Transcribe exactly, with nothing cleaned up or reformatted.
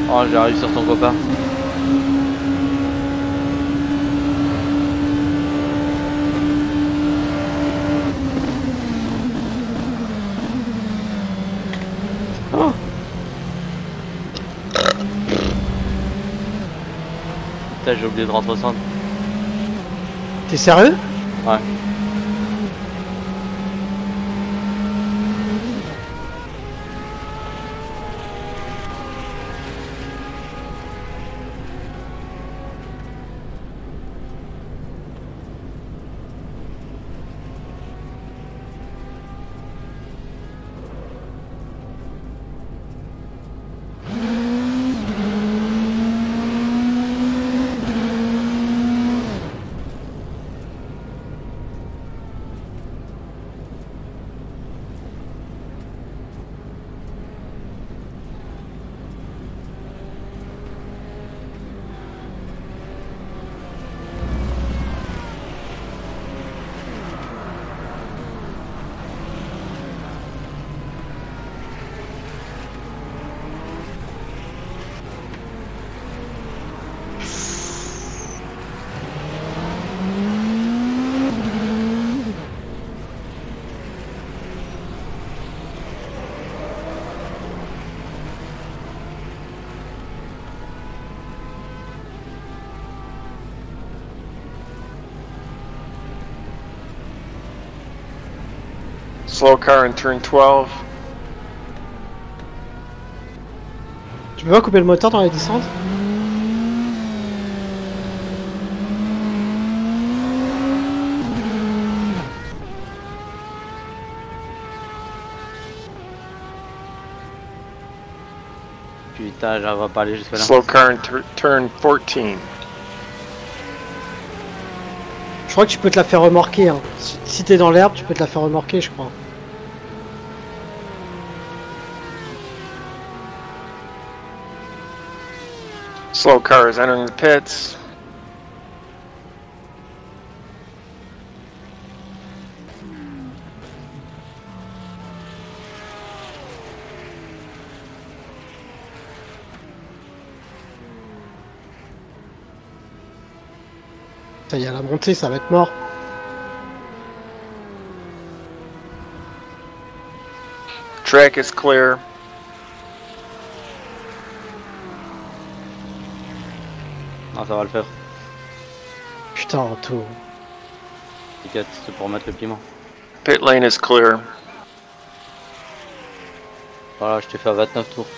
Oh, j'arrive sur ton copain. Oh. Putain, j'ai oublié de rentrer au centre. T'es sérieux? Ouais. Slow car in turn twelve. Tu peux pas couper le moteur dans les descentes? Putain, j'arriverai pas à aller jusque là. Slow car in turn fourteen. Je crois que tu peux te la faire remorquer. Hein. Si, si t'es dans l'herbe, tu peux te la faire remorquer, je crois. Slow car is entering the pits. Ça y est, à la montée, ça va être mort. Track is clear. Non, ça va le faire. Putain, Otto. T'inquiète, c'est pour mettre le piment. Pit lane is clear. Voilà, je t'ai fait à vingt-neuf tours.